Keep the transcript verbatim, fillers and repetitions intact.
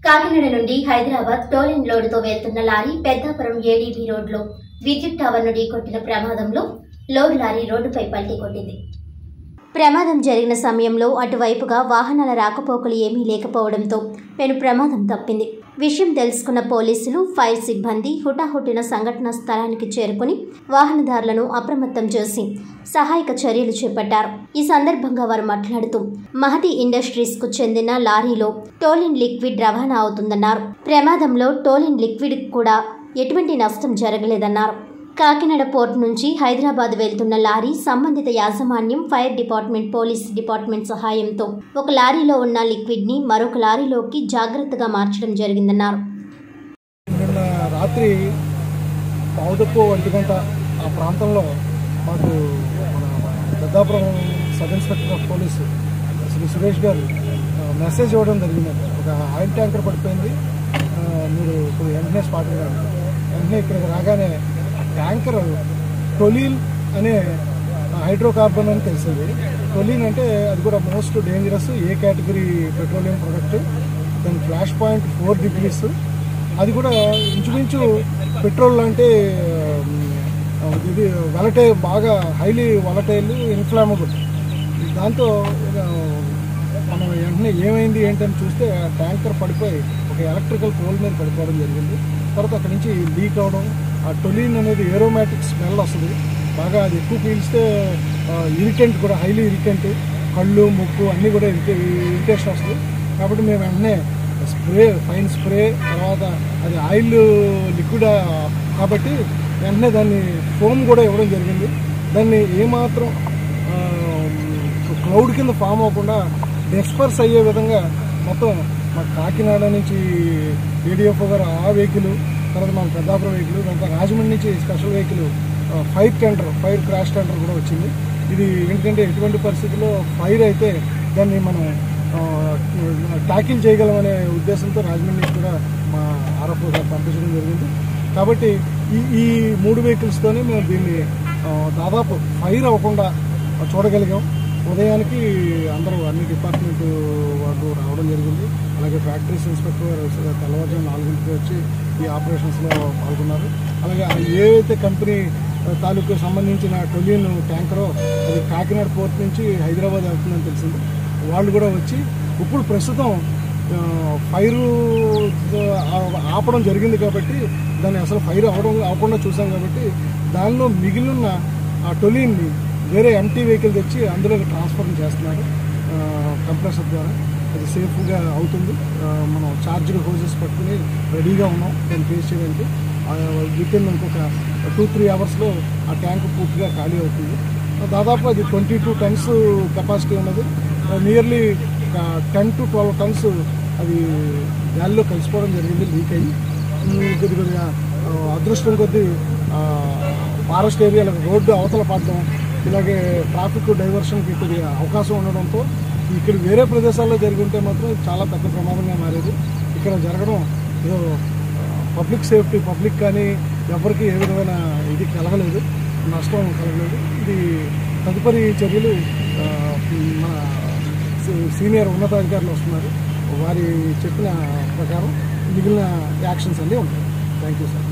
కాకినాడ నుండి హైదరాబాద్ టోలింగ్ లోడుతో వెళ్తున్న lorry Peddapuram ADB రోడ్లో విద్యుత్ టవర్ను ఢీకొట్టిన ప్రమాదంలో లోడ్ లారీ రోడ్డుపై పల్టీ కొట్టింది. ప్రమాదం జరిగిన సమయంలో అటువైపుగా వాహనాల రాకపోకలు ఏమీ లేకపోవడంతో పెను ప్రమాదం తప్పింది. విషయం తెలుసుకున్న పోలీసులు, ఫైర్ సిబ్బంది హుటాహుటిన సంఘటనా స్థలానికి చేరుకుని వాహనదారులను అప్రమత్తం చేసి సహాయక చర్యలు చేపట్టారు. ఈ సందర్భంగా వారు మాట్లాడుతూ మహతి ఇండస్ట్రీస్ కు చెందిన లారీలో టోలిన్ లిక్విడ్ రవాణా అవుతుందన్నారు. ప్రమాదంలో టోలిన్ లిక్విడ్ కూడా ఎటువంటి నష్టం జరగలేదన్నారు. కాకినాడ పోర్ట్ నుంచి హైదరాబాద్ వెళ్తున్న లారీ సంబంధిత యాజమాన్యం, ఫైర్ డిపార్ట్మెంట్, పోలీస్ డిపార్ట్మెంట్ సహాయంతో ఒక లారీలో ఉన్న లిక్విడ్ ని మరొక లారీలోకి జాగ్రత్తగా మార్చడం జరిగిందన్నారు. నిన్న రాత్రి పావుదప్పు ఒంటి గంట ఆ ప్రాంతంలో మాకు Peddapuram sub inspector of police Shri Suresh గారు మెసేజ్ ఇవ్వడం జరిగింది. ఒక ఆయిల్ ట్యాంకర్ పడిపోయింది, మీరు ఇప్పుడు వెంటనే స్పాట్ గా వెంటనే ఇక్కడికి రాగానే ట్యాంకర్ టొలీన్ అనే హైడ్రోకార్బన్ అని తెలిసింది. టొలీన్ అంటే అది కూడా most dangerous A category petroleum product. దాని ఫ్లాష్ పాయింట్ ఫోర్ డిగ్రీస్. అది కూడా ఇంచుమించు పెట్రోల్ అంటే ఇది వలటై బాగా హైలీ వలటైల్, ఇన్ఫ్లామబుల్. దాంతో మనం వెంటనే ఏమైంది ఏంటని చూస్తే ట్యాంకర్ పడిపోయి ఒక ఎలక్ట్రికల్ పోల్ మీద పడిపోవడం జరిగింది. తర్వాత అక్కడి నుంచి లీక్ అవడం, ఆ టొలీన్ అనేది ఏరోమాటిక్ స్మెల్ వస్తుంది బాగా. అది ఎక్కువ పీల్స్తే ఇరిటెంట్ కూడా, హైలీ ఇరిటెంట్, కళ్ళు, ముక్కు అన్నీ కూడా ఇరిటేషన్ వస్తుంది. కాబట్టి మేము వెంటనే స్ప్రే, ఫైన్ స్ప్రే, తర్వాత అది ఆయిల్ లిక్విడ్ కాబట్టి వెంటనే దాన్ని ఫోమ్ కూడా ఇవ్వడం జరిగింది. దాన్ని ఏమాత్రం క్లౌడ్ కింద ఫామ్ అవ్వకుండా డిస్పర్స్ అయ్యే విధంగా మొత్తం మా కాకినాడ నుంచి ఏడీఎఫ్ఓ గారు ఆ వెహికల్, తర్వాత మన పెద్దాపురం వెహికల్, ఇంకా రాజమండ్రి నుంచి special vehicle fire tender, fire crash tender కూడా వచ్చింది. ఇది ఎందుకంటే ఎటువంటి పరిస్థితుల్లో ఫైర్ అయితే దాన్ని మనం ట్యాకిల్ చేయగలమనే ఉద్దేశంతో రాజమండ్రి నుంచి కూడా మా ఆర్ఎఫ్ఓ గారు పంపించడం జరిగింది. కాబట్టి ఈ ఈ మూడు వెహికల్స్తోనే మేము దీన్ని దాదాపు ఫైర్ అవ్వకుండా చూడగలిగాం. ఉదయానికి అందరూ అన్ని డిపార్ట్మెంట్ వాళ్ళు రావడం జరిగింది. అలాగే ఫ్యాక్టరీస్ ఇన్స్పెక్టర్ గారు తెల్లవారుజాము నాలుగింటికి వచ్చి ఈ ఆపరేషన్స్లో పాల్గొన్నారు. అలాగే ఏవైతే కంపెనీ తాలూకు సంబంధించిన టొలీన్ ట్యాంకరో అది కాకినాడ పోర్ట్ నుంచి హైదరాబాద్ వెళ్తుందని తెలిసింది. వాళ్ళు కూడా వచ్చి ఇప్పుడు ప్రస్తుతం ఫైర్ ఆపడం జరిగింది కాబట్టి దాన్ని అసలు ఫైర్ అవడం అవ్వకుండా చూసాం కాబట్టి దానిలో మిగిలిన ఆ టొలీన్ని వేరే ఎంటీ వెహికల్ తెచ్చి అందులోకి ట్రాన్స్ఫర్ చేస్తున్నారు కంప్రెసర్ ద్వారా. అది సేఫ్గా అవుతుంది. మనం చార్జ్డ్ హోజెస్ పట్టుకుని రెడీగా ఉన్నాం దాన్ని ఫేస్ చేయడానికి. విత్ ఇన్ ఇంకొక టూ త్రీ అవర్స్లో ఆ ట్యాంక్ పూర్తిగా ఖాళీ అవుతుంది. దాదాపు అది ట్వంటీ టూ టన్స్ కెపాసిటీ ఉన్నది. Nearly ten to twelve tons అది గాలిలో కలిసిపోవడం జరిగింది, లీక్ అయ్యి. కొద్ది కొద్దిగా అదృష్టం కొద్దీ ఫారెస్ట్ ఏరియాలో రోడ్డు అవతల పడడం, ఇలాగే ట్రాఫిక్ డైవర్షన్కి కొద్దిగా అవకాశం ఉండడంతో ఇక్కడ వేరే ప్రదేశాల్లో జరిగి ఉంటే మాత్రం చాలా పెద్ద ప్రమాదంగా మారేది. ఇక్కడ జరగడం ఏదో పబ్లిక్ సేఫ్టీ, పబ్లిక్ కానీ ఎవరికి ఏ విధమైన ఇది కలగలేదు, నష్టం కలగలేదు. ఇది తదుపరి చర్యలు మన సీనియర్ ఉన్నతాధికారులు వస్తున్నారు, వారి చెప్పిన ప్రకారం మిగిలిన యాక్షన్స్ అన్నీ ఉంటాయి. Thank you sir.